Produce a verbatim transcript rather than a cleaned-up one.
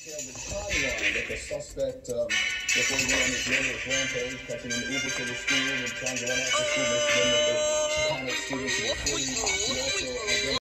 detailed the timeline that the suspect, um, before he went on his murderous rampage, catching an Uber to the school and trying to run out the school bus, then with the panic students who were fleeing.